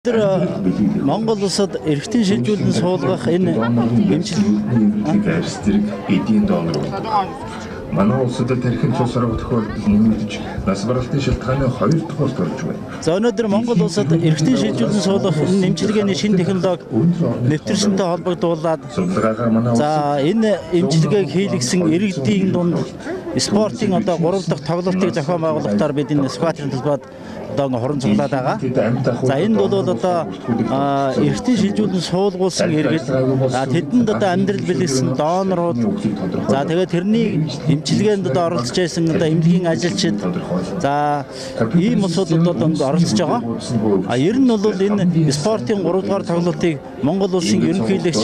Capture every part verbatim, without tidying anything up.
Тэр Монгол улсад эрхтэн шилжүүлэн суулгах энэ эмчилгээ зэрэг эдийн доллар байна. Манай улсад тархин цусраг тохиолдол нэмэгдэж нас баралтын шалтгааны хоёр дахь орж байна. За өнөөдөр Монгол улсад эрхтэн шилжүүлэн суулгах энэ эмчилгээний шинэ технологи нэвтрүүлсэнтэй холбогдуулаад за энэ эмчилгээг хийлгсэн иргэдийн дунд спортын одоо гурав дахь тоглолтыг зохион байгуулахтаар бид энэ Скватрын талбайд одоо хорон цуглаад байгаа. За энэ бол одоо эрхтэн шилжүүлэн суулгуулсан иргэд тэдэнд одоо амьдрал бэлгэсэн донорууд за тэгээд тэрний эмчилгээнд одоо оролцож байсан одоо эмнэлгийн ажилчид за ийм усуд одоо оролцож байгаа. А ер нь бол энэ спортын гурав дахь тоглолтыг Монгол улсын ерөнхийлөгч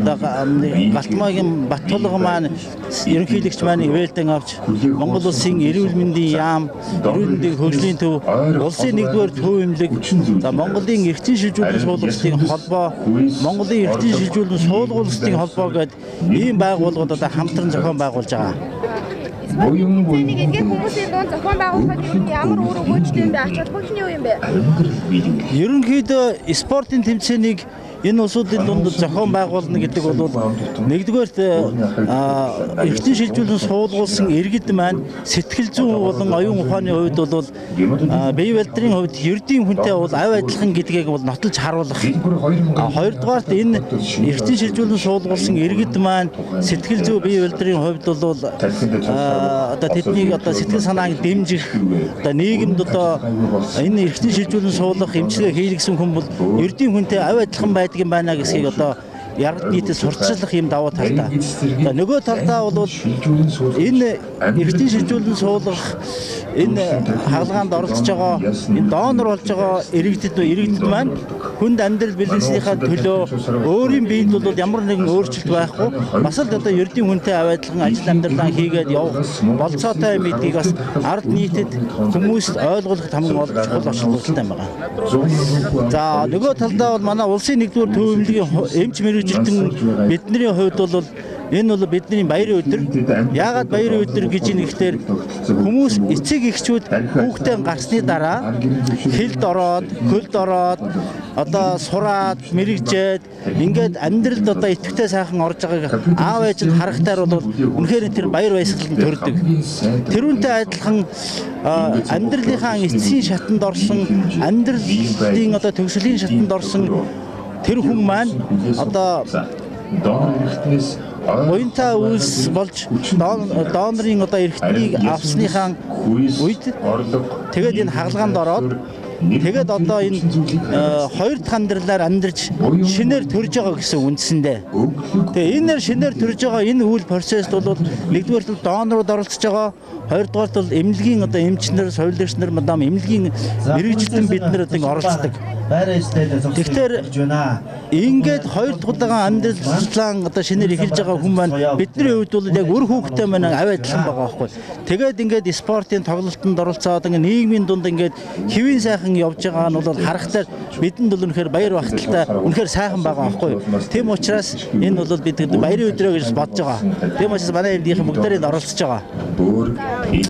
Галтмайгийн Баттулга маань ерөнхийлөгч маань ивэлдэн авч Монгол улсын эрүүл мэндийн яам, эрүүл мэндийн хөгжлийн төв, улсын нэгдүгээр төв эмнэлэг, за Монголын эрхтэн шилжүүлэн суулгалтын холбоо, Монголын эрхтэн шилжүүлэн суулгуулалтын холбоо гэдэг ийм байгууллагууд одоо хамтран зохион байгуулж байгаа. Буюун буюун гэдэг хүмүүсийн дунд зохион байгуулахад юу ямар өөр өгөөжтэй юм бэ? Ач холбогдол нь юу юм бэ? Ерөнхийдөө спортын тэмцээнийг энэ улсуудын дунд зохион байгуулна гэдэг бол нэгдүгээрт эрхтэн шилжүүлэн суулгуулсан иргэд маань сэтгэл зүйн болон оюун ухааны хувьд бол бие баримтын хувьд ердийн хүнтэй бол авь адилхан гэдгийг бол нотолж харуулах. Хоёрдугаарт энэ эрхтэн шилжүүлэн суулгуулсан иргэд маань сэтгэл зүй бие баримтын хувьд бол одоо тэднийг одоо сэтгэл санааг дэмжих одоо нийгэмд одоо энэ эрхтэн шилжүүлэн суулгах эмчилгээ хийлгсэн хүн бол ердийн хүнтэй авь адилхан байдаг юм байна гэсгийг одоо яргад нийтэд сурталчлах юм давуу талтай. Нөгөө талдаа бол энэ эрхтэн шилжүүлэн суулгах энэ хаалгаанд оролцож байгаа энэ донор болж байгаа иргэдэд иргэдэд маань хүнд амьдрал бэлэнснийхаа төлөө өөрийн биед бол ямар нэгэн өөрчлөлт байхгүй бас л одоо ердийн хүнтэй авь адилхан ажил амьдралаа хийгээд явах болцоотой юм гэдгийг бас ард нийтэд хүмүүст ойлгуулах хамгийн чухал очилттай байгаа. За нөгөө талдаа бол манай улсын нэгдүгээр төв эмнэлгийн эмч мэргэжилтэн бидний хувьд бол энэ бол бидний баярын өдөр. Яагаад баярын өдөр гэж нэхтэр хүмүүс эцэг эхчүүд хүүхдээ гарсны дараа хэлд ороод, хөлд ороод, одоо сураад, мэрэгжээд ингээд амьдралд одоо идэвхтэй сайхан орж байгааг аав ээж нь харахтаар бол үнэхээр тэр баяр баясгалан төрдөг. Тэрүүнтэй адилхан амьдралынхаа эцсийн шатанд орсон, амьдралын одоо төгслийн шатанд орсон тэр хүн маань одоо донор эрхтнээс уянтаа үйлс болж донорын одоо эрхтнийг авсныхаа үед тэгээд энэ хаалгаанд ороод тэгээд одоо энэ хоёр дахь амьдралаар амьдарч шинээр төрж байгаа гэсэн үндсэндээ. Тэгээ энээр шинээр төрж байгаа энэ үйл процесс бол нэгдүгээр нь донорууд оролцож байгаа, хоёрдугаарт бол эмнэлгийн одоо эмчнэр, совилогч нар, мадам эмнэлгийн мэргэжилтэн бид нар одоо оролцдог. Тэгэхээр ингээд хоёр дахь удаага амьдралаа одоо шинээр эхэлж байгаа хүн маань бидний хувьд бол яг өр хүүхдтэй маань авь адилхан байгаа байхгүй. Тэгээд ингээд спортын тоглолтод оролцоод ингээд нийгмийн дунд ингээд хэвийн сайхан явж байгаа нь бол харахтаар бидэнд бол үнэхээр баяр багталтай үнэхээр сайхан байгаа байхгүй. Тийм учраас энэ бол бид баярын өдрөө гэж бодож байгаа. Тийм учраас манай эмнэлгийн бүгдээрээ оролцож байгаа.